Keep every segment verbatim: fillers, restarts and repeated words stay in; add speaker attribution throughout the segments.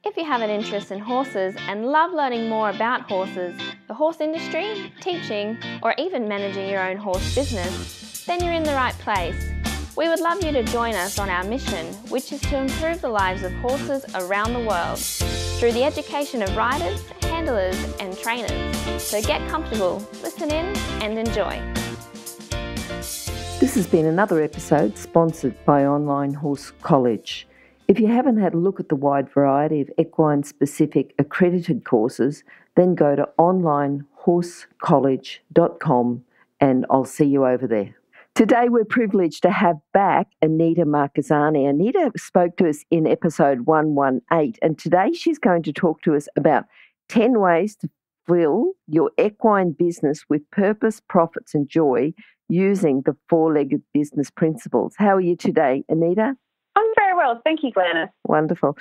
Speaker 1: If you have an interest in horses and love learning more about horses, the horse industry, teaching, or even managing your own horse business, then you're in the right place. We would love you to join us on our mission, which is to improve the lives of horses around the world through the education of riders, handlers, and trainers. So get comfortable, listen in, and enjoy.
Speaker 2: This has been another episode sponsored by Online Horse College. If you haven't had a look at the wide variety of equine-specific accredited courses, then go to online horse college dot com and I'll see you over there. Today we're privileged to have back Anita Marchezzani. Anita spoke to us in episode one eighteen, and today she's going to talk to us about ten ways to fill your equine business with purpose, profits and joy using the four-legged business principles. How are you today, Anita?
Speaker 3: I'm very well. Thank you, Glenys.
Speaker 2: Wonderful.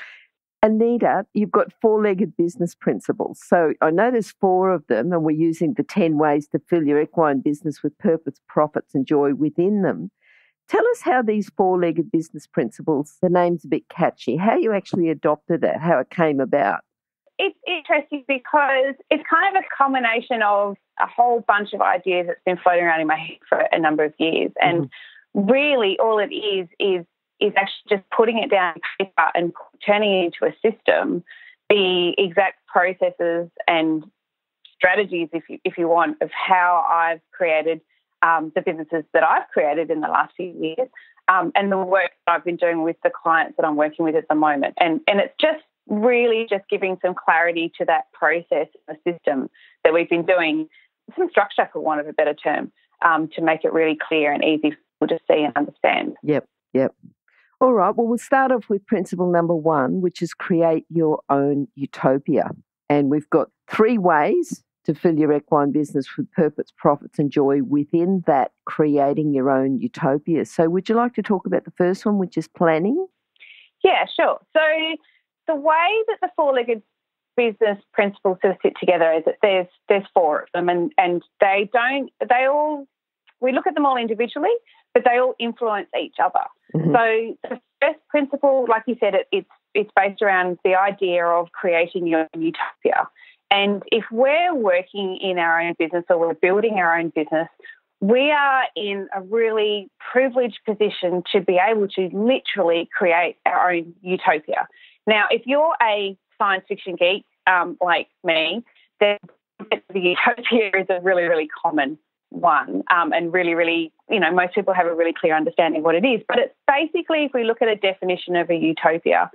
Speaker 2: Anita, you've got four-legged business principles. So I know there's four of them, and we're using the ten ways to fill your equine business with purpose, profits and joy within them. Tell us how these four-legged business principles, the name's a bit catchy, how you actually adopted that, how it came about.
Speaker 3: It's interesting because it's kind of a combination of a whole bunch of ideas that's been floating around in my head for a number of years. And mm-hmm. really all it is is is actually just putting it down on paper and turning it into a system, the exact processes and strategies, if you, if you want, of how I've created um, the businesses that I've created in the last few years um, and the work that I've been doing with the clients that I'm working with at the moment. And, and it's just really just giving some clarity to that process, the system that we've been doing, some structure, for want of a better term, um, to make it really clear and easy for people to see and understand.
Speaker 2: Yep, yep. All right, well, we'll start off with principle number one, which is create your own utopia. And we've got three ways to fill your equine business with purpose, profits and joy within that creating your own utopia. So would you like to talk about the first one, which is planning?
Speaker 3: Yeah, sure. So the way that the four-legged business principles sort of sit together is that there's there's four of them, and, and they don't, they all, we look at them all individually, but they all influence each other. Mm-hmm. So the first principle, like you said, it, it's it's based around the idea of creating your own utopia. And if we're working in our own business or we're building our own business, we are in a really privileged position to be able to literally create our own utopia. Now, if you're a science fiction geek um, like me, then the utopia is a really, really common one um, and really, really, you know, most people have a really clear understanding of what it is. But it's basically, if we look at a definition of a utopia,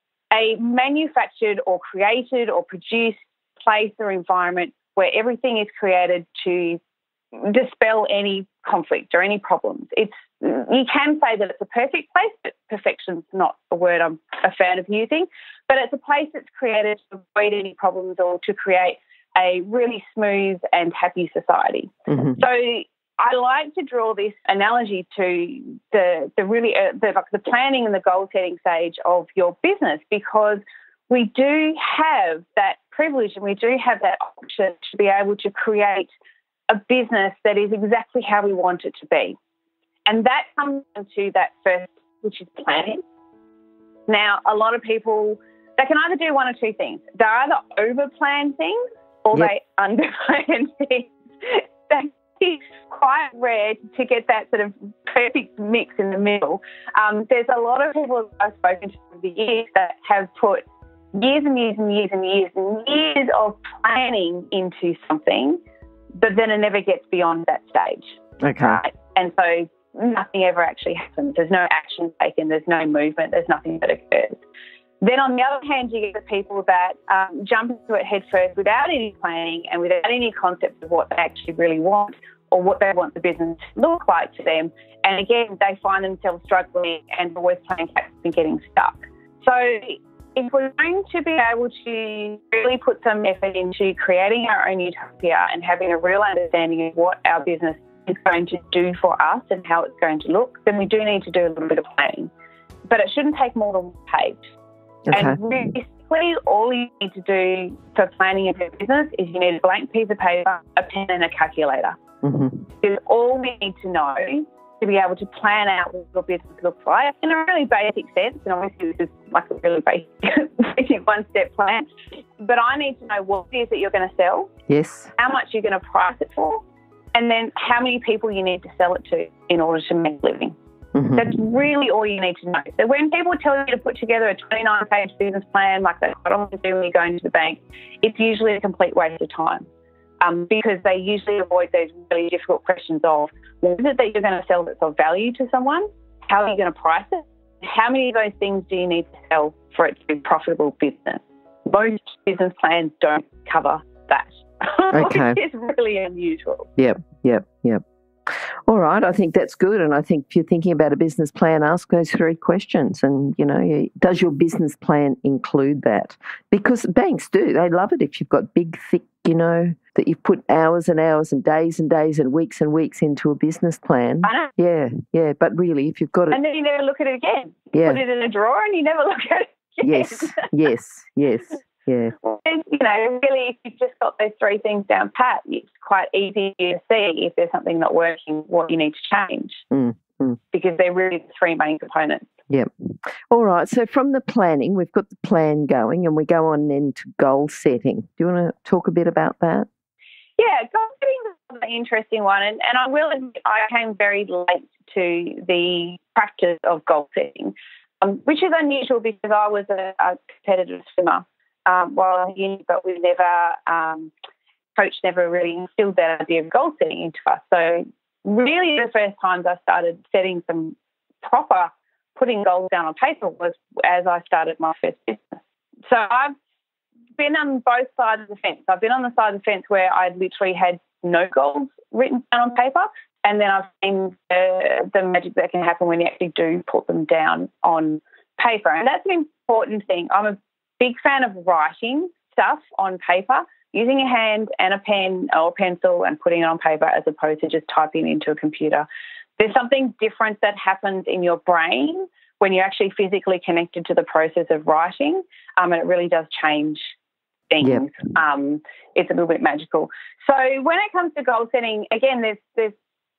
Speaker 3: a manufactured or created or produced place or environment where everything is created to dispel any conflict or any problems. It's, you can say that it's a perfect place, but perfection's not a word I'm a fan of using, but it's a place that's created to avoid any problems or to create a really smooth and happy society. Mm-hmm. So I like to draw this analogy to the the really uh, the, like the planning and the goal setting stage of your business, because we do have that privilege and we do have that option to be able to create a business that is exactly how we want it to be. And that comes into that first, which is planning. Now, a lot of people, they can either do one or two things. They either over-plan things or yep. they under-plan things. It's quite rare to get that sort of perfect mix in the middle. Um, there's a lot of people I've spoken to over the years that have put years and years and years and years and years of planning into something, but then it never gets beyond that stage.
Speaker 2: Okay.
Speaker 3: Right? And so nothing ever actually happens. There's no action taken. There's no movement. There's nothing that occurs. Then on the other hand, you get the people that um, jump into it head first without any planning and without any concept of what they actually really want or what they want the business to look like to them. And again, they find themselves struggling and always playing catch and getting stuck. So if we're going to be able to really put some effort into creating our own utopia and having a real understanding of what our business is going to do for us and how it's going to look, then we do need to do a little bit of planning. But it shouldn't take more than one page. Okay. And realistically, all you need to do for planning of your business is you need a blank piece of paper, a pen and a calculator. Mm-hmm. Because all we need to know to be able to plan out what your business looks like in a really basic sense. And obviously this is like a really basic, basic one-step plan. But I need to know what it is that you're going to sell,
Speaker 2: Yes.
Speaker 3: how much you're going to price it for, and then how many people you need to sell it to in order to make a living.
Speaker 2: Mm-hmm.
Speaker 3: That's really all you need to know. So when people tell you to put together a twenty-nine page business plan like they quite often do when you go into the bank, it's usually a complete waste of time. Um, because they usually avoid those really difficult questions of what is it that you're going to sell that's of value to someone? How are you going to price it? How many of those things do you need to sell for it to be a profitable business? Most business plans don't cover that,
Speaker 2: Okay.
Speaker 3: which is really unusual.
Speaker 2: Yep, yep, yep. All right, I think that's good. And I think if you're thinking about a business plan, ask those three questions. And, you know, you- does your business plan include that? Because banks do. They love it if you've got big, thick, you know, that you've put hours and hours and days and days and weeks and weeks into a business plan.
Speaker 3: I know.
Speaker 2: Yeah, yeah. But really, if you've got it,
Speaker 3: And then you never look at it again.
Speaker 2: yeah,
Speaker 3: Put it in a drawer and you never look at it again.
Speaker 2: yes, yes, yes, yeah.
Speaker 3: And, you know, really, if you've just got those three things down pat, it's quite easy to see if there's something not working, what you need to change,
Speaker 2: Mm, mm.
Speaker 3: because they're really the three main components.
Speaker 2: Yep. All right. So from the planning, we've got the plan going, and we go on then to goal setting. Do you want to talk a bit about that?
Speaker 3: Yeah, goal setting is an interesting one, and, and I will admit I came very late to the practice of goal setting, um, which is unusual because I was a, a competitive swimmer um, while I was at uni, but we never, um, coach never really instilled that idea of goal setting into us. So really the first times I started setting some proper, putting goals down on paper was as I started my first business. So I've been on both sides of the fence. I've been on the side of the fence where I literally had no goals written down on paper, and then I've seen the, the magic that can happen when you actually do put them down on paper. And that's an important thing. I'm a big fan of writing stuff on paper, using a hand and a pen or a pencil and putting it on paper as opposed to just typing into a computer. There's something different that happens in your brain when you're actually physically connected to the process of writing, um, and it really does change things.
Speaker 2: Yep.
Speaker 3: Um, it's a little bit magical. So when it comes to goal setting, again, there's there's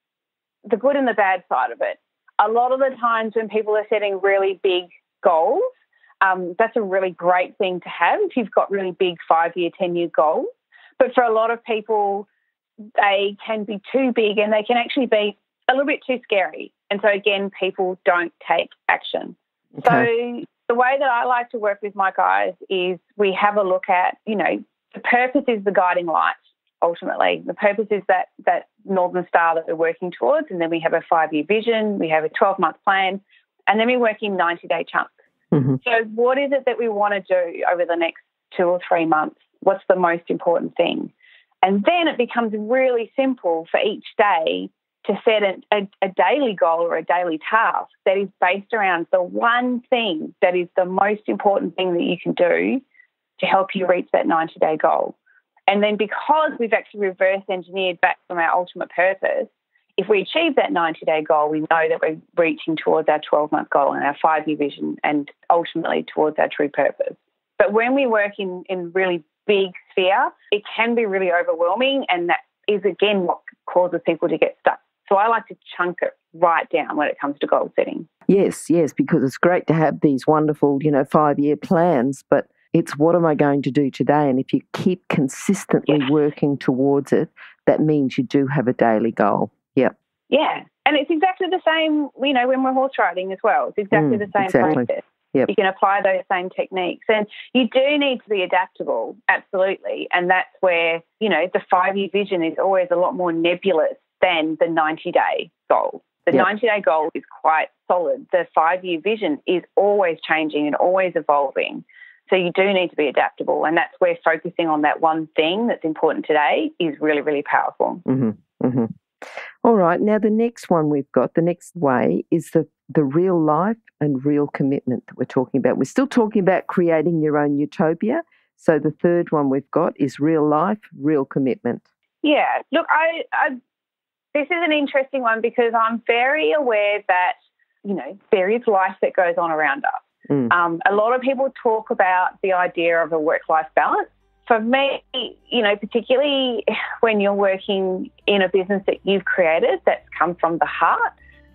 Speaker 3: the good and the bad side of it. A lot of the times when people are setting really big goals, um, that's a really great thing to have if you've got really big five-year, ten-year goals. But for a lot of people, they can be too big and they can actually be a little bit too scary. And so, again, people don't take action.
Speaker 2: Okay.
Speaker 3: So the way that I like to work with my guys is we have a look at, you know, the purpose is the guiding light, ultimately. The purpose is that, that Northern Star that we're working towards, and then we have a five-year vision, we have a twelve-month plan, and then we work in ninety-day chunks.
Speaker 2: Mm-hmm.
Speaker 3: So what is it that we want to do over the next two or three months? What's the most important thing? And then it becomes really simple for each day to set a, a, a daily goal or a daily task that is based around the one thing that is the most important thing that you can do to help you reach that ninety-day goal. And then because we've actually reverse engineered back from our ultimate purpose, if we achieve that ninety-day goal, we know that we're reaching towards our twelve-month goal and our five-year vision and ultimately towards our true purpose. But when we work in, in really big sphere, it can be really overwhelming, and that is, again, what causes people to get stuck. So I like to chunk it right down when it comes to goal setting.
Speaker 2: Yes, yes, because it's great to have these wonderful, you know, five-year plans, but it's what am I going to do today? And if you keep consistently
Speaker 3: Yeah.
Speaker 2: working towards it, that means you do have a daily goal. Yep.
Speaker 3: Yeah. And it's exactly the same, you know, when we're horse riding as well. It's exactly
Speaker 2: Mm,
Speaker 3: the same
Speaker 2: exactly.
Speaker 3: process.
Speaker 2: Yep.
Speaker 3: You can apply those same techniques. And you do need to be adaptable, absolutely. And that's where, you know, the five-year vision is always a lot more nebulous than the ninety-day goal. The
Speaker 2: Yep.
Speaker 3: ninety-day goal is quite solid. The five-year vision is always changing and always evolving. So you do need to be adaptable. And that's where focusing on that one thing that's important today is really, really powerful.
Speaker 2: Mm-hmm. Mm-hmm. All right. Now, the next one we've got, the next way is the, the real life and real commitment that we're talking about. We're still talking about creating your own utopia. So the third one we've got is real life, real commitment.
Speaker 3: Yeah. Look, I, I this is an interesting one because I'm very aware that, you know, there is life that goes on around us.
Speaker 2: Mm.
Speaker 3: Um, a lot of people talk about the idea of a work-life balance. For me, you know, particularly when you're working in a business that you've created that's come from the heart,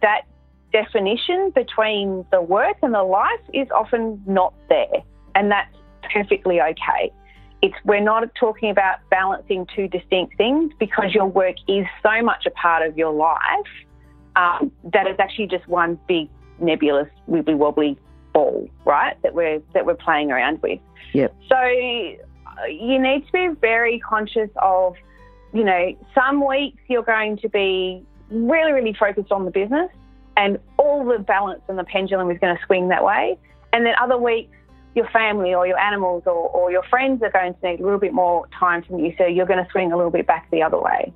Speaker 3: that definition between the work and the life is often not there, and that's perfectly okay. It's we're not talking about balancing two distinct things, because your work is so much a part of your life um, that it's actually just one big nebulous wibbly wobbly ball, right? That we're that we're playing around with.
Speaker 2: Yep.
Speaker 3: So you need to be very conscious of, you know, some weeks you're going to be really, really focused on the business, and all the balance and the pendulum is going to swing that way. And then other weeks, your family or your animals or, or your friends are going to need a little bit more time from you, so you're going to swing a little bit back the other way.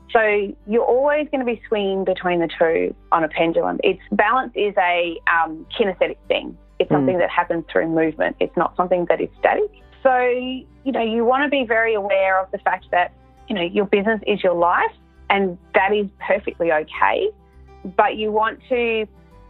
Speaker 3: So you're always going to be swinging between the two on a pendulum. It's balance is a um, kinesthetic thing. It's mm. something that happens through movement. It's not something that is static. So, you know, you want to be very aware of the fact that, you know, your business is your life, and that is perfectly okay. But you want to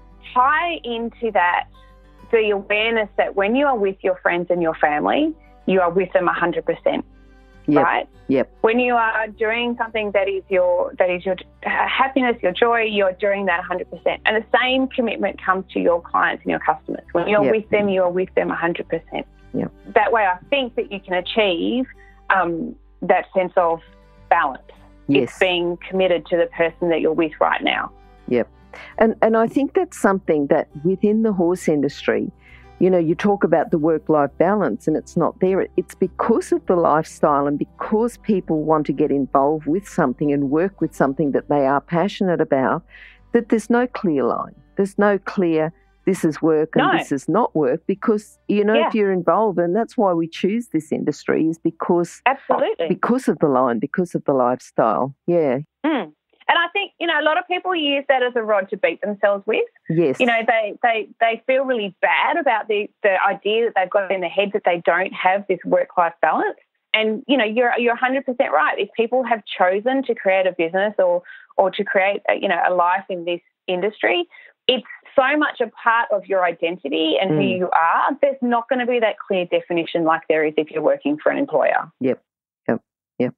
Speaker 3: tie into that the awareness that when you are with your friends and your family, you are with them one hundred percent,
Speaker 2: yep.
Speaker 3: right?
Speaker 2: Yep.
Speaker 3: When you are doing something that is your that is your happiness, your joy, you're doing that one hundred percent. And the same commitment comes to your clients and your customers. When you're
Speaker 2: yep.
Speaker 3: with them, you are with them one hundred percent.
Speaker 2: Yep.
Speaker 3: That way I think that you can achieve um, that sense of balance.
Speaker 2: Yes.
Speaker 3: It's being committed to the person that you're with right now.
Speaker 2: Yep. And and I think that's something that within the horse industry, you know, you talk about the work-life balance and it's not there. It's because of the lifestyle and because people want to get involved with something and work with something that they are passionate about, that there's no clear line. There's no clear, this is work and
Speaker 3: no.
Speaker 2: this is not work, because, you know,
Speaker 3: yeah.
Speaker 2: if you're involved, and that's why we choose this industry, is because,
Speaker 3: Absolutely.
Speaker 2: because of the line, because of the lifestyle. Yeah.
Speaker 3: Mm. And I think, you know, a lot of people use that as a rod to beat themselves with.
Speaker 2: Yes.
Speaker 3: You know, they, they, they feel really bad about the, the idea that they've got in their head that they don't have this work-life balance. And, you know, you're you're one hundred percent right. If people have chosen to create a business or or to create, a, you know, a life in this industry, it's so much a part of your identity and mm. who you are. There's not going to be that clear definition like there is if you're working for an employer.
Speaker 2: Yep. Yep. Yep.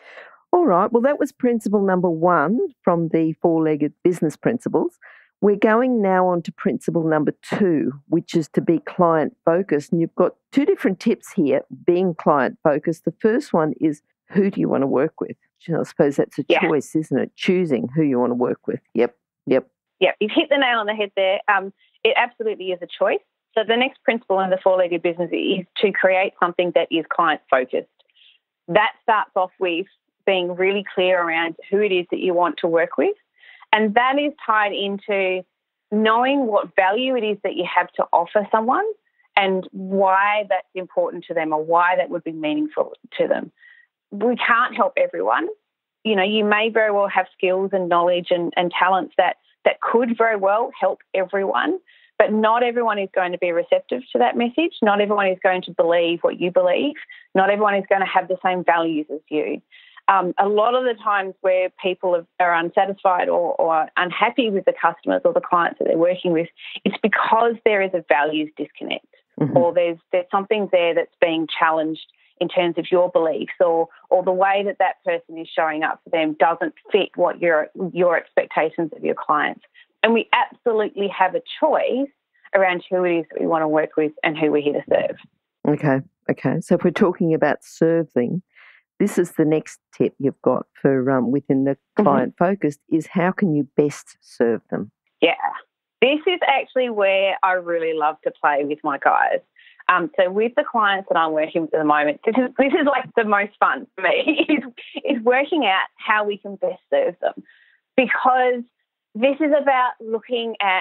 Speaker 2: All right. Well, that was principle number one from the four-legged business principles. We're going now on to principle number two, which is to be client-focused. And you've got two different tips here, being client-focused. The first one is, who do you want to work with? I suppose that's a
Speaker 3: yeah.
Speaker 2: choice, isn't it? Choosing who you want to work with. Yep. Yep.
Speaker 3: Yep. You've hit the nail on the head there. Um, it absolutely is a choice. So the next principle in the four-legged business is to create something that is client-focused. That starts off with being really clear around who it is that you want to work with. And that is tied into knowing what value it is that you have to offer someone and why that's important to them or why that would be meaningful to them. We can't help everyone. You know, you may very well have skills and knowledge and, and talents that, that could very well help everyone, but not everyone is going to be receptive to that message. Not everyone is going to believe what you believe. Not everyone is going to have the same values as you. Um, a lot of the times where people are, are unsatisfied or, or unhappy with the customers or the clients that they're working with, it's because there is a values disconnect mm-hmm. or there's there's something there that's being challenged in terms of your beliefs or or the way that that person is showing up for them doesn't fit what your your expectations of your clients. And we absolutely have a choice around who it is that we want to work with and who we're here to serve.
Speaker 2: Okay, okay. So if we're talking about serving, this is the next tip you've got for um, within the client mm-hmm. focused is how can you best serve them?
Speaker 3: Yeah, this is actually where I really love to play with my guys. Um, so with the clients that I'm working with at the moment, this is this is like the most fun for me is, is working out how we can best serve them, because this is about looking at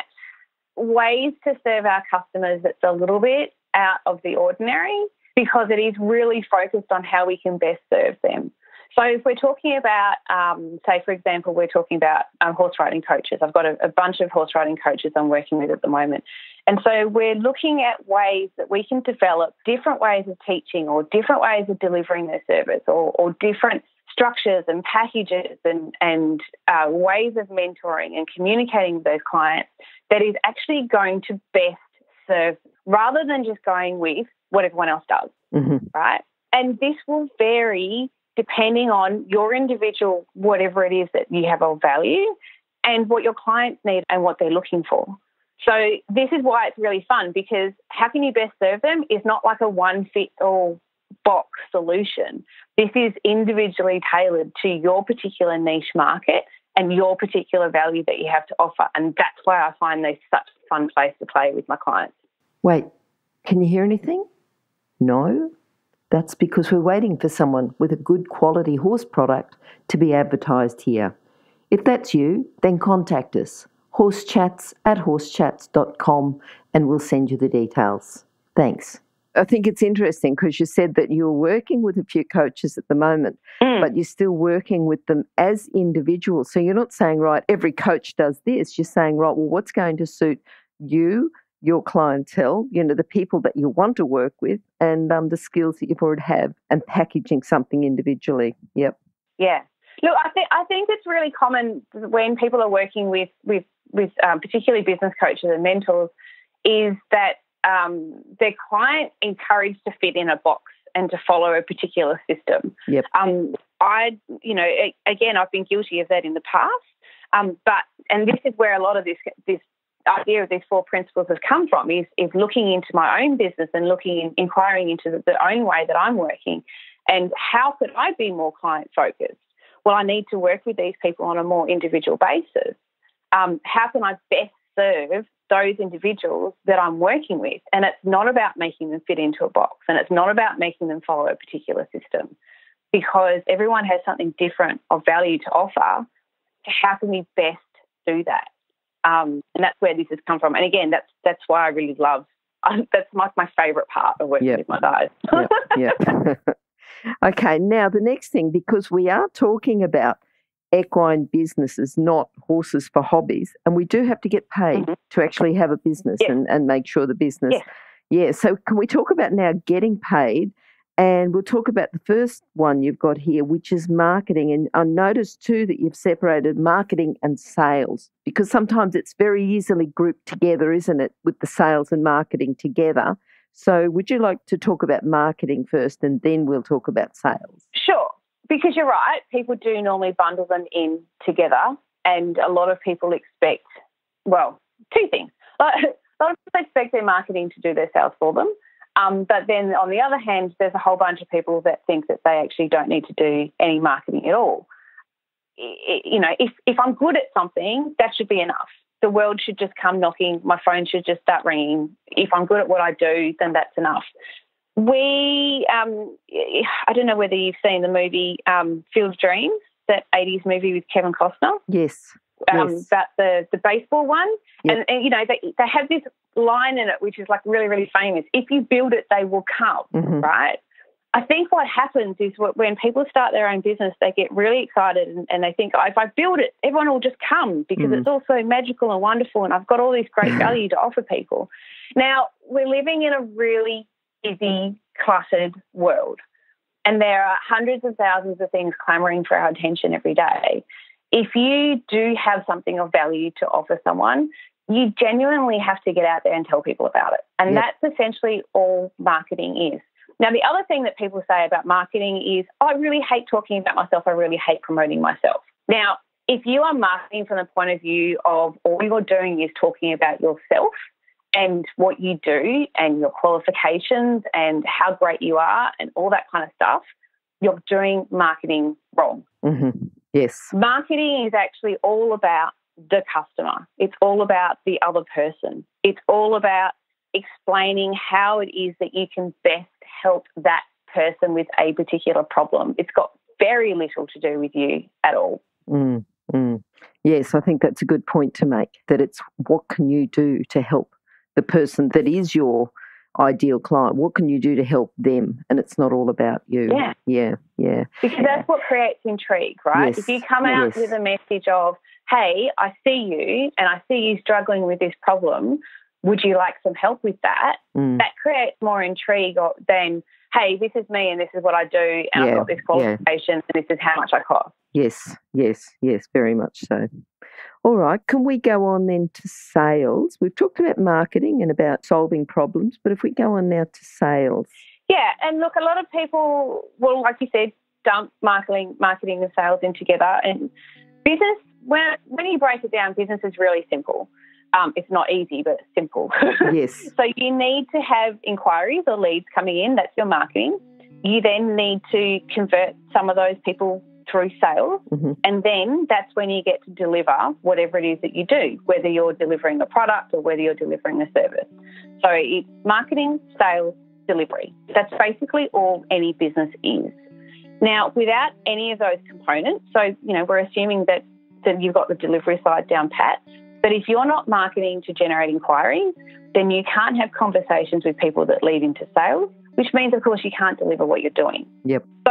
Speaker 3: ways to serve our customers that's a little bit out of the ordinary, because it is really focused on how we can best serve them. So if we're talking about, um, say, for example, we're talking about um, horse riding coaches. I've got a, a bunch of horse riding coaches I'm working with at the moment. And so we're looking at ways that we can develop different ways of teaching or different ways of delivering their service or, or different structures and packages and, and uh, ways of mentoring and communicating with those clients that is actually going to best serve, rather than just going with what everyone else does, mm-hmm. right? And this will vary depending on your individual, whatever it is that you have of value, and what your clients need and what they're looking for. So this is why it's really fun, because how can you best serve them is not like a one-fit-all box solution. This is individually tailored to your particular niche market and your particular value that you have to offer. And that's why I find this such a fun place to play with my clients.
Speaker 2: Wait, can you hear anything? No? That's because we're waiting for someone with a good quality horse product to be advertised here. If that's you, then contact us, horsechats at horsechats dot com, and we'll send you the details. Thanks. I think it's interesting because you said that you're working with a few coaches at the moment, mm. but you're still working with them as individuals. So you're not saying, right, every coach does this. You're saying, right, well, what's going to suit you, your clientele, you know, the people that you want to work with, and um, the skills that you already have, and packaging something individually. Yep.
Speaker 3: Yeah. Look, I think I think it's really common when people are working with with with um, particularly business coaches and mentors, is that um, their client encouraged to fit in a box and to follow a particular system.
Speaker 2: Yep.
Speaker 3: Um, I, you know, again, I've been guilty of that in the past, um, but and this is where a lot of this this idea of these four principles has come from, is is looking into my own business and looking in, inquiring into the, the own way that I'm working, and how could I be more client focused? Well, I need to work with these people on a more individual basis. Um, how can I best serve those individuals that I'm working with? And it's not about making them fit into a box, and it's not about making them follow a particular system, because everyone has something different of value to offer. How can we best do that? Um, and that's where this has come from. And again, that's that's why I really love, um, that's my, my favourite part of working yep. with my guys.
Speaker 2: Yep. Yep. Okay, now the next thing, because we are talking about equine businesses, not horses for hobbies, and we do have to get paid mm-hmm. to actually have a business yes. and, and make sure the business.
Speaker 3: Yes.
Speaker 2: Yeah, so can we talk about now getting paid? And we'll talk about the first one you've got here, which is marketing. And I noticed too that you've separated marketing and sales, because sometimes it's very easily grouped together, isn't it, with the sales and marketing together. So would you like to talk about marketing first, and then we'll talk about sales?
Speaker 3: Sure, because you're right. People do normally bundle them in together, and a lot of people expect, well, two things. A lot of people expect their marketing to do their sales for them. Um, but then on the other hand, there's a whole bunch of people that think that they actually don't need to do any marketing at all. It, you know, if, if I'm good at something, that should be enough. The world should just come knocking. My phone should just start ringing. If I'm good at what I do, then that's enough. We, um, I don't know whether you've seen the movie um, Field of Dreams, that eighties movie with Kevin Costner.
Speaker 2: Yes.
Speaker 3: Um,
Speaker 2: yes.
Speaker 3: About the, the baseball one.
Speaker 2: Yep.
Speaker 3: And, and, you know, they, they have this line in it which is like really, really famous. If you build it, they will come, mm-hmm. right? I think what happens is when people start their own business, they get really excited and, and they think, oh, if I build it, everyone will just come because mm. it's all so magical and wonderful and I've got all this great value to offer people. Now, we're living in a really busy, cluttered world, and there are hundreds of thousands of things clamouring for our attention every day. If you do have something of value to offer someone, you genuinely have to get out there and tell people about it. And yep. that's essentially all marketing is. Now, the other thing that people say about marketing is, oh, I really hate talking about myself. I really hate promoting myself. Now, if you are marketing from the point of view of all you're doing is talking about yourself and what you do and your qualifications and how great you are and all that kind of stuff, you're doing marketing wrong.
Speaker 2: Mm-hmm. Yes.
Speaker 3: Marketing is actually all about the customer. It's all about the other person. It's all about explaining how it is that you can best help that person with a particular problem. It's got very little to do with you at all.
Speaker 2: Mm, mm. Yes, I think that's a good point to make, that it's what can you do to help the person that is your ideal client? What can you do to help them? And it's not all about you.
Speaker 3: Yeah.
Speaker 2: Yeah, yeah.
Speaker 3: Because that's what creates intrigue, right?
Speaker 2: Yes.
Speaker 3: If you come out
Speaker 2: yes.
Speaker 3: with a message of, hey, I see you and I see you struggling with this problem, would you like some help with that?
Speaker 2: Mm.
Speaker 3: That creates more intrigue than, hey, this is me and this is what I do and
Speaker 2: yeah,
Speaker 3: I've got this qualification
Speaker 2: yeah.
Speaker 3: and this is how much I cost.
Speaker 2: Yes, yes, yes, very much so. All right, can we go on then to sales? We've talked about marketing and about solving problems, but if we go on now to sales.
Speaker 3: Yeah, and look, a lot of people will, like you said, dump marketing, marketing and sales in together. And business when, when you break it down, business is really simple. Um, it's not easy, but it's simple.
Speaker 2: Yes.
Speaker 3: So you need to have inquiries or leads coming in. That's your marketing. You then need to convert some of those people through sales.
Speaker 2: Mm-hmm.
Speaker 3: And then that's when you get to deliver whatever it is that you do, whether you're delivering a product or whether you're delivering a service. So it's marketing, sales, delivery. That's basically all any business is. Now, without any of those components, so, you know, we're assuming that, that you've got the delivery side down pat, but if you're not marketing to generate inquiries, then you can't have conversations with people that lead into sales, which means, of course, you can't deliver what you're doing.
Speaker 2: Yep.
Speaker 3: So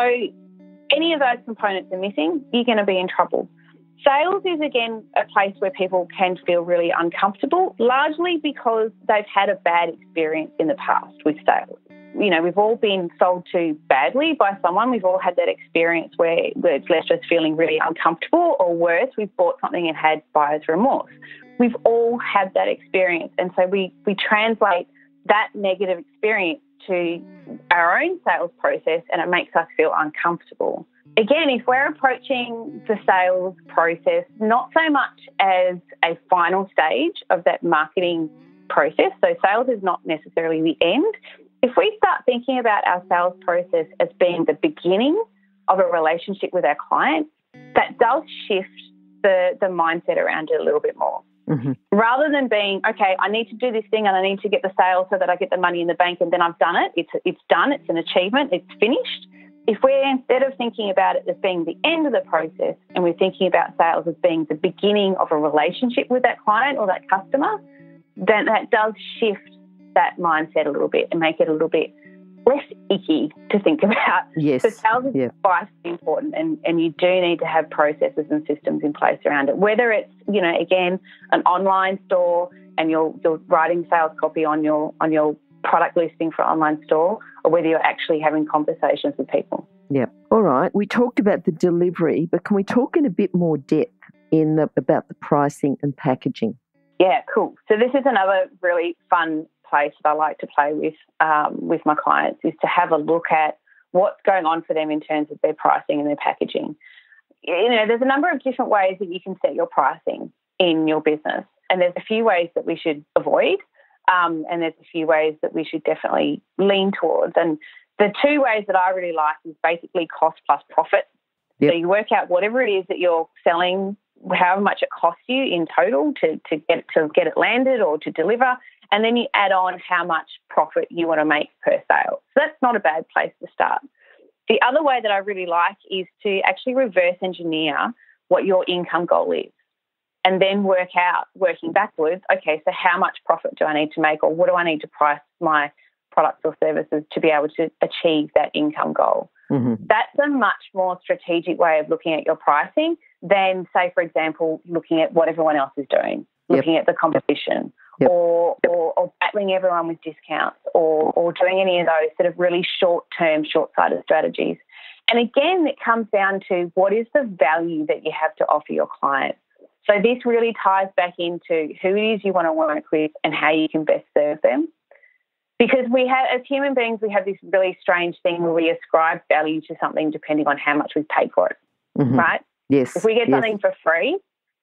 Speaker 3: any of those components are missing, you're going to be in trouble. Sales is, again, a place where people can feel really uncomfortable, largely because they've had a bad experience in the past with sales. You know, we've all been sold to badly by someone. We've all had that experience where, where it's left us feeling really uncomfortable, or worse, we've bought something and had buyer's remorse. We've all had that experience. And so we, we translate that negative experience to our own sales process, and it makes us feel uncomfortable. Again, if we're approaching the sales process not so much as a final stage of that marketing process, so sales is not necessarily the end. If we start thinking about our sales process as being the beginning of a relationship with our client, that does shift the, the mindset around it a little bit more.
Speaker 2: Mm-hmm.
Speaker 3: Rather than being, okay, I need to do this thing and I need to get the sale so that I get the money in the bank and then I've done it, it's it's done, it's an achievement, it's finished. If we're, instead of thinking about it as being the end of the process, and we're thinking about sales as being the beginning of a relationship with that client or that customer, then that does shift that mindset a little bit and make it a little bit less icky to think about.
Speaker 2: Yes.
Speaker 3: So sales is
Speaker 2: yeah.
Speaker 3: vitally important, and, and you do need to have processes and systems in place around it. Whether it's, you know, again, an online store and you're you're writing sales copy on your on your product listing for online store, or whether you're actually having conversations with people.
Speaker 2: Yeah. All right. We talked about the delivery, but can we talk in a bit more depth in the, about the pricing and packaging?
Speaker 3: Yeah, cool. So this is another really fun place that I like to play with um, with my clients, is to have a look at what's going on for them in terms of their pricing and their packaging. You know, there's a number of different ways that you can set your pricing in your business, and there's a few ways that we should avoid, um, and there's a few ways that we should definitely lean towards. And the two ways that I really like is basically cost plus profit.
Speaker 2: Yep.
Speaker 3: So you work out whatever it is that you're selling, however much it costs you in total to, to get to get it landed or to deliver, and then you add on how much profit you want to make per sale. So that's not a bad place to start. The other way that I really like is to actually reverse engineer what your income goal is, and then work out, working backwards, okay, so how much profit do I need to make, or what do I need to price my products or services to be able to achieve that income goal?
Speaker 2: Mm-hmm.
Speaker 3: That's a much more strategic way of looking at your pricing than, say, for example, looking at what everyone else is doing, looking
Speaker 2: yep.
Speaker 3: at the competition,
Speaker 2: yep.
Speaker 3: or, or or battling everyone with discounts, or or doing any of those sort of really short-term, short-sighted strategies. And again, it comes down to what is the value that you have to offer your client. So this really ties back into who it is you want to work with and how you can best serve them. Because we have, as human beings, we have this really strange thing where we ascribe value to something depending on how much we've paid for it,
Speaker 2: mm-hmm.
Speaker 3: right?
Speaker 2: Yes.
Speaker 3: If we get
Speaker 2: yes.
Speaker 3: something for free,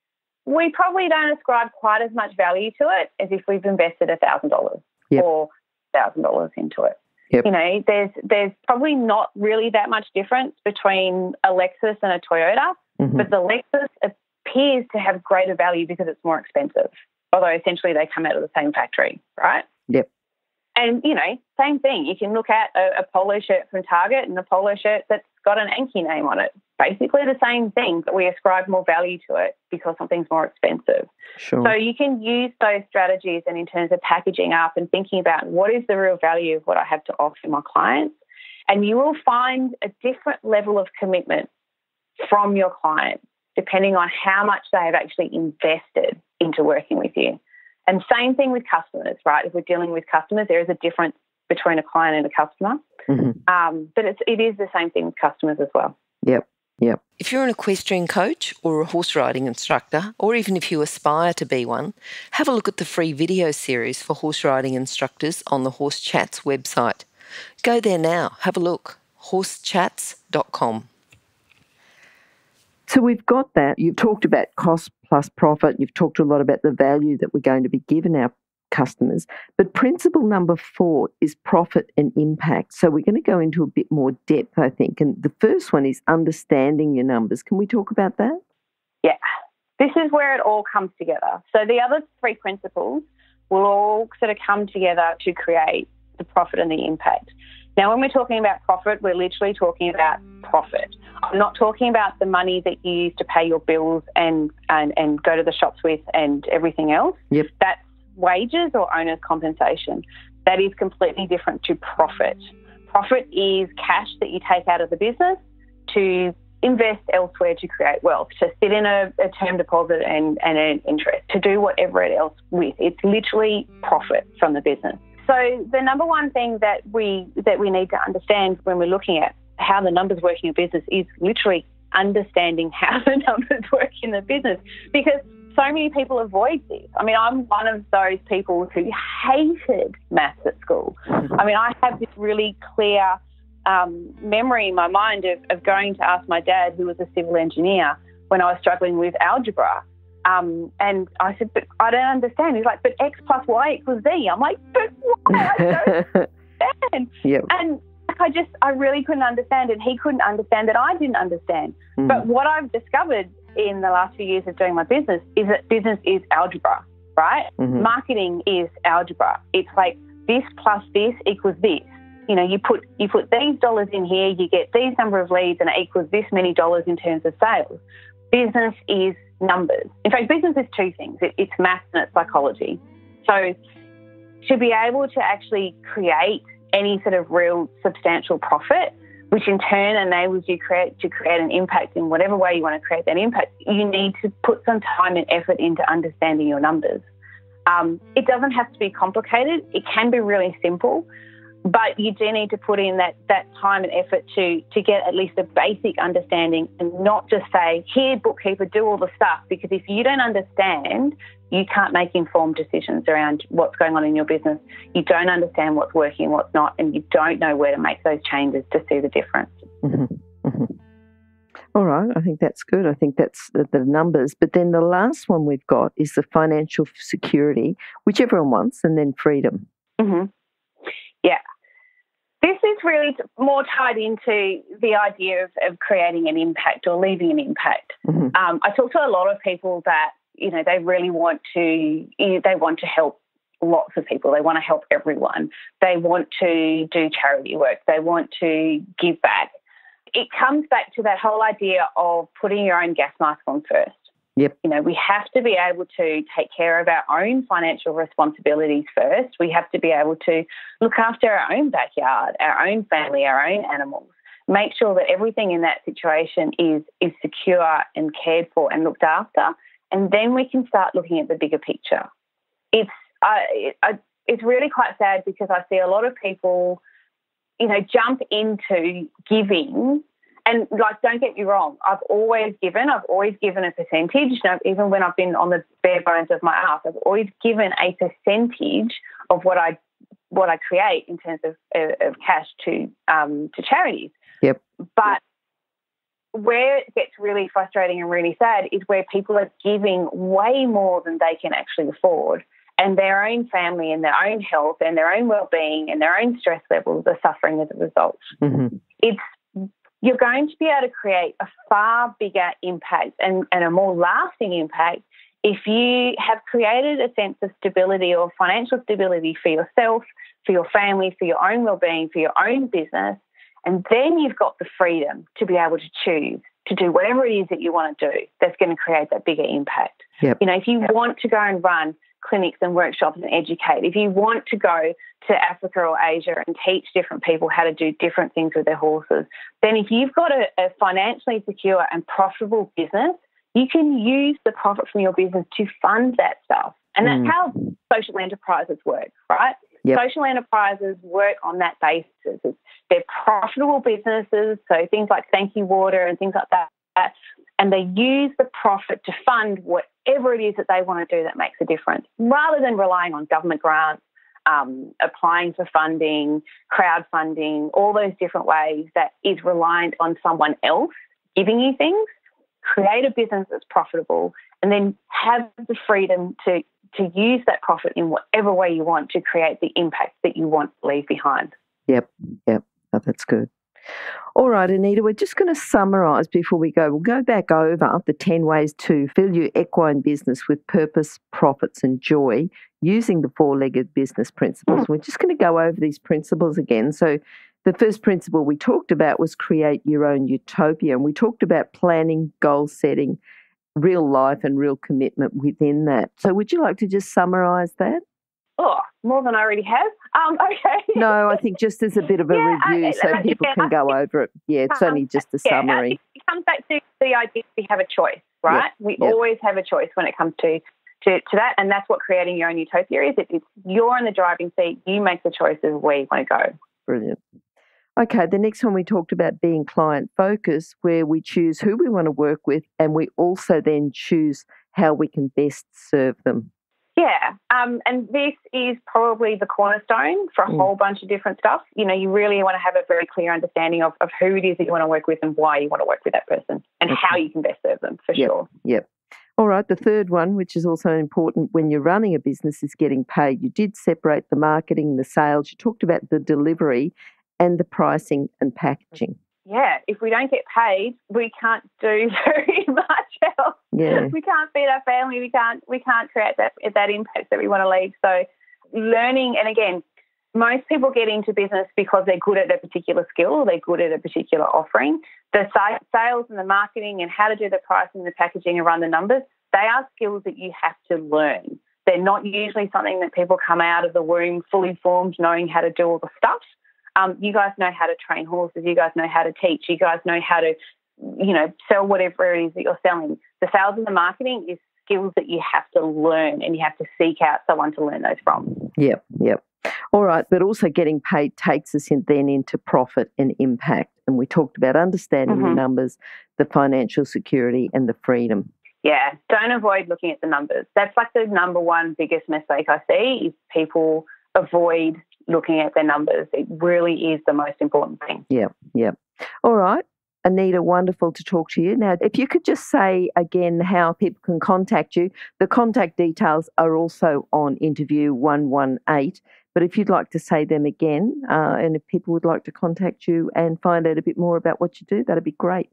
Speaker 3: we probably don't ascribe quite as much value to it as if we've invested one thousand dollars
Speaker 2: yep.
Speaker 3: or one thousand dollars into it.
Speaker 2: Yep.
Speaker 3: You know, there's there's probably not really that much difference between a Lexus and a Toyota,
Speaker 2: mm-hmm.
Speaker 3: but the Lexus appears to have greater value because it's more expensive, although essentially they come out of the same factory, right?
Speaker 2: Yep.
Speaker 3: And, you know, same thing. You can look at a, a polo shirt from Target and a polo shirt that's got an Anki name on it. Basically the same thing, but we ascribe more value to it because something's more expensive.
Speaker 2: Sure.
Speaker 3: So you can use those strategies, and in terms of packaging up and thinking about what is the real value of what I have to offer my clients, and you will find a different level of commitment from your client depending on how much they have actually invested into working with you. And same thing with customers, right? If we're dealing with customers, there is a difference between a client and a customer.
Speaker 2: Mm-hmm.
Speaker 3: Um, but it's, it is the same thing with customers as well.
Speaker 2: Yep, yep.
Speaker 4: If you're an equestrian coach or a horse riding instructor, or even if you aspire to be one, have a look at the free video series for horse riding instructors on the Horse Chats website. Go there now, have a look, horse chats dot com.
Speaker 2: So we've got that. You've talked about cost plus profit. You've talked a lot about the value that we're going to be giving our customers. But principle number four is profit and impact. So we're going to go into a bit more depth, I think. And the first one is understanding your numbers. Can we talk about that?
Speaker 3: Yeah. This is where it all comes together. So the other three principles will all sort of come together to create the profit and the impact. Now, when we're talking about profit, we're literally talking about profit. I'm not talking about the money that you use to pay your bills and, and, and go to the shops with and everything else.
Speaker 2: Yep.
Speaker 3: That's wages or owner's compensation. That is completely different to profit. Profit is cash that you take out of the business to invest elsewhere to create wealth, to sit in a, a term deposit and, and an interest, to do whatever else with. It's literally profit from the business. So the number one thing that we that we need to understand when we're looking at how the numbers work in your business is literally understanding how the numbers work in the business, because so many people avoid this. I mean, I'm one of those people who hated maths at school. I mean, I have this really clear um, memory in my mind of, of going to ask my dad, who was a civil engineer, when I was struggling with algebra. Um, and I said, but I don't understand. He's like, but X plus Y equals Z. I'm like, but why? I don't understand.
Speaker 2: Yep.
Speaker 3: And I just, I really couldn't understand, and he couldn't understand that I didn't understand.
Speaker 2: Mm.
Speaker 3: But what I've discovered in the last few years of doing my business is that business is algebra, right?
Speaker 2: Mm-hmm.
Speaker 3: Marketing is algebra. It's like this plus this equals this. You know, you put you put these dollars in here, you get these number of leads, and it equals this many dollars in terms of sales. Business is numbers. In fact, business is two things. It, it's maths and it's psychology. So to be able to actually create any sort of real substantial profit, which in turn enables you create to create an impact in whatever way you want to create that impact, you need to put some time and effort into understanding your numbers. Um, it doesn't have to be complicated. It can be really simple, but you do need to put in that that time and effort to to get at least a basic understanding, and not just say, here, bookkeeper, do all the stuff, because if you don't understand, you can't make informed decisions around what's going on in your business. You don't understand what's working and what's not, and you don't know where to make those changes to see the difference.
Speaker 2: Mm-hmm. Mm-hmm. All right, I think that's good. I think that's the, the numbers. But then the last one we've got is the financial security, which everyone wants, and then freedom.
Speaker 3: Mm-hmm. Yeah. This is really more tied into the idea of, of creating an impact or leaving an impact.
Speaker 2: Mm-hmm.
Speaker 3: Um, I talk to a lot of people that, you know, they really want to, you know, they want to help lots of people. They want to help everyone. They want to do charity work. They want to give back. It comes back to that whole idea of putting your own gas mask on first.
Speaker 2: Yep.
Speaker 3: You know, we have to be able to take care of our own financial responsibilities first. We have to be able to look after our own backyard, our own family, our own animals. Make sure that everything in that situation is is secure and cared for and looked after, and then we can start looking at the bigger picture. It's uh, it, uh, it's really quite sad, because I see a lot of people, you know, jump into giving. And, like, don't get me wrong, I've always given. I've always given a percentage. You know, even when I've been on the bare bones of my ass, I've always given a percentage of what I what I create in terms of, of cash to um, to charities.
Speaker 2: Yep.
Speaker 3: But where it gets really frustrating and really sad is where people are giving way more than they can actually afford, and their own family and their own health and their own well-being and their own stress levels are suffering as a result.
Speaker 2: Mm-hmm.
Speaker 3: It's You're going to be able to create a far bigger impact and, and a more lasting impact if you have created a sense of stability or financial stability for yourself, for your family, for your own well-being, for your own business, and then you've got the freedom to be able to choose to do whatever it is that you want to do that's going to create that bigger impact.
Speaker 2: Yep.
Speaker 3: You know, if you want to go and run clinics and workshops and educate, if you want to go to Africa or Asia and teach different people how to do different things with their horses, then if you've got a, a financially secure and profitable business, you can use the profit from your business to fund that stuff. And that's mm. how social enterprises work, right?
Speaker 2: Yep.
Speaker 3: Social enterprises work on that basis. It's, they're profitable businesses, so things like Thank You Water and things like that, and they use the profit to fund whatever it is that they want to do that makes a difference, rather than relying on government grants, um, applying for funding, crowdfunding, all those different ways that is reliant on someone else giving you things. create a business that's profitable, and then have the freedom to, to use that profit in whatever way you want to create the impact that you want to leave behind.
Speaker 2: Yep, yep. Oh, that's good. All right, Anita, we're just going to summarise before we go. We'll go back over the ten ways to fill your equine business with purpose, profits and joy using the four-legged business principles. We're just going to go over these principles again. So the first principle we talked about was create your own utopia, and we talked about planning, goal setting, real life and real commitment within that. So would you like to just summarise that?
Speaker 3: Oh, more than I already have. Um, okay.
Speaker 2: No, I think just as a bit of a
Speaker 3: yeah,
Speaker 2: review
Speaker 3: I,
Speaker 2: so
Speaker 3: I,
Speaker 2: people
Speaker 3: yeah,
Speaker 2: can go over it. Yeah, it's
Speaker 3: um,
Speaker 2: only just a
Speaker 3: yeah,
Speaker 2: summary.
Speaker 3: It comes back to the idea that we have a choice, right?
Speaker 2: Yep,
Speaker 3: we
Speaker 2: yep.
Speaker 3: always have a choice when it comes to, to, to that, and that's what creating your own utopia is. It, it's you're in the driving seat. You make the choices of where you want to go.
Speaker 2: Brilliant. Okay, the next one we talked about being client-focused, where we choose who we want to work with and we also then choose how we can best serve them.
Speaker 3: Yeah, um, and this is probably the cornerstone for a
Speaker 2: Mm.
Speaker 3: whole bunch of different stuff. You know, you really want to have a very clear understanding of, of who it is that you want to work with and why you want to work with that person and
Speaker 2: Okay.
Speaker 3: how you can best serve them, for
Speaker 2: Yep.
Speaker 3: sure.
Speaker 2: Yep. All right, the third one, which is also important when you're running a business, is getting paid. You did separate the marketing, the sales. You talked about the delivery and the pricing and packaging.
Speaker 3: Yeah, if we don't get paid, we can't do very much else.
Speaker 2: Yeah.
Speaker 3: We can't feed our family. We can't. We can't create that that impact that we want to leave. So, learning, and again, most people get into business because they're good at a particular skill or they're good at a particular offering. The sa- sales and the marketing and how to do the pricing, the packaging, and run the numbers. They are skills that you have to learn. They're not usually something that people come out of the womb fully formed, knowing how to do all the stuff. Um, you guys know how to train horses. You guys know how to teach. You guys know how to, you know, sell whatever it is that you're selling. The sales and the marketing is skills that you have to learn, and you have to seek out someone to learn those from.
Speaker 2: Yep, yep. All right, but also getting paid takes us in, then into profit and impact. And we talked about understanding
Speaker 3: Mm-hmm.
Speaker 2: the numbers, the financial security and the freedom.
Speaker 3: Yeah, don't avoid looking at the numbers. That's like the number one biggest mistake I see is people avoid looking at their numbers. It really is the most important thing.
Speaker 2: Yeah, yeah. All right. Anita, wonderful to talk to you. Now, if you could just say again how people can contact you. The contact details are also on interview one one eight, but if you'd like to say them again, uh, and if people would like to contact you and find out a bit more about what you do, that'd be great.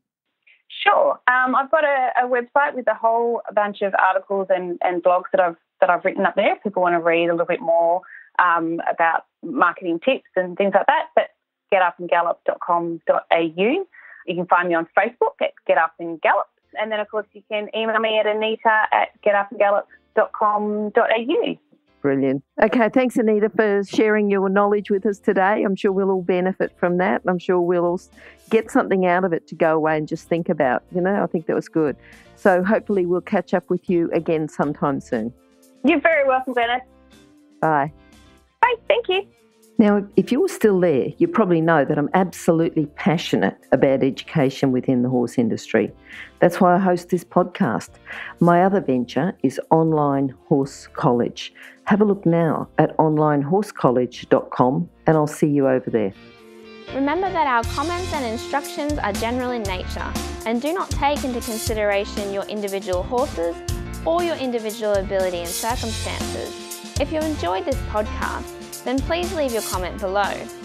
Speaker 3: Sure. Um, I've got a, a website with a whole bunch of articles and, and blogs that I've that I've written up there. If people want to read a little bit more um, about marketing tips and things like that, that's get up and gallop dot com dot a u. You can find me on Facebook at Get Up and Gallop. And then, of course, you can email me at anita at get up and gallop dot com dot a u.
Speaker 2: Brilliant. Okay, thanks, Anita, for sharing your knowledge with us today. I'm sure we'll all benefit from that. I'm sure we'll all get something out of it to go away and just think about. You know, I think that was good. So hopefully we'll catch up with you again sometime soon.
Speaker 3: You're very welcome, Glenys.
Speaker 2: Bye.
Speaker 3: Bye. Thank you.
Speaker 2: Now, if you're still there, you probably know that I'm absolutely passionate about education within the horse industry. That's why I host this podcast. My other venture is Online Horse College. Have a look now at online horse college dot com and I'll see you over there.
Speaker 1: Remember that our comments and instructions are general in nature and do not take into consideration your individual horses or your individual ability and circumstances. If you enjoyed this podcast, then please leave your comment below.